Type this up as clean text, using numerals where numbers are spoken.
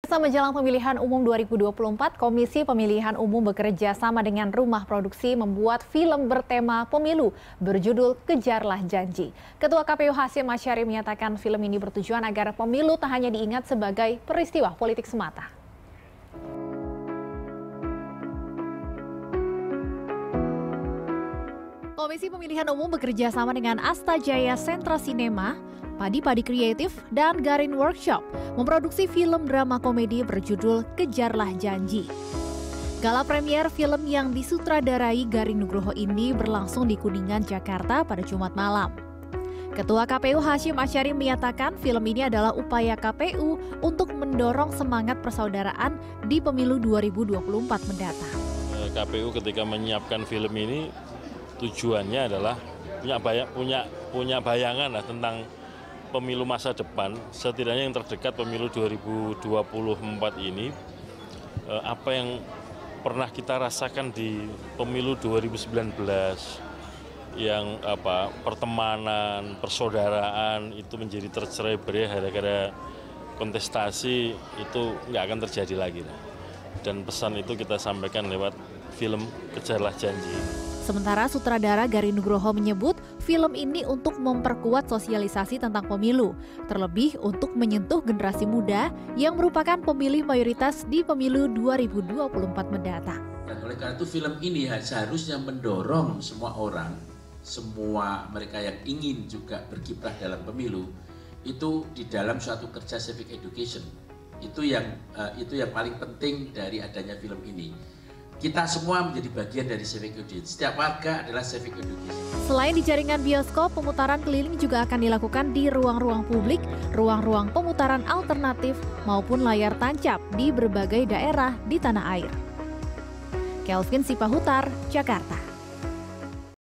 Pemirsa, menjelang pemilihan umum 2024, Komisi Pemilihan Umum bekerja sama dengan Rumah Produksi membuat film bertema pemilu berjudul Kejarlah Janji. Ketua KPU Hasyim Asyari menyatakan film ini bertujuan agar pemilu tak hanya diingat sebagai peristiwa politik semata. Komisi Pemilihan Umum bekerja sama dengan Asta Jaya Sentra Sinema, Padi-Padi Kreatif, dan Garin Workshop memproduksi film drama komedi berjudul Kejarlah Janji. Gala premier film yang disutradarai Garin Nugroho ini berlangsung di Kuningan, Jakarta pada Jumat malam. Ketua KPU Hasyim Asyari menyatakan film ini adalah upaya KPU untuk mendorong semangat persaudaraan di pemilu 2024 mendatang. KPU ketika menyiapkan film ini tujuannya adalah punya bayangan lah tentang pemilu masa depan, setidaknya yang terdekat pemilu 2024 ini, apa yang pernah kita rasakan di pemilu 2019, yang pertemanan, persaudaraan itu menjadi tercerai-berai gara-gara kontestasi, itu nggak akan terjadi lagi. Dan pesan itu kita sampaikan lewat film Kejarlah Janji. Sementara sutradara Garin Nugroho menyebut film ini untuk memperkuat sosialisasi tentang pemilu, terlebih untuk menyentuh generasi muda yang merupakan pemilih mayoritas di pemilu 2024 mendatang. Dan oleh karena itu film ini seharusnya mendorong semua orang, semua mereka yang ingin juga berkiprah dalam pemilu, itu di dalam suatu kerja civic education. Itu yang paling penting dari adanya film ini. Kita semua menjadi bagian dari civic education. Setiap warga adalah civic education. Selain di jaringan bioskop, pemutaran keliling juga akan dilakukan di ruang-ruang publik, ruang-ruang pemutaran alternatif, maupun layar tancap di berbagai daerah di tanah air. Kelvin Sipahutar, Jakarta.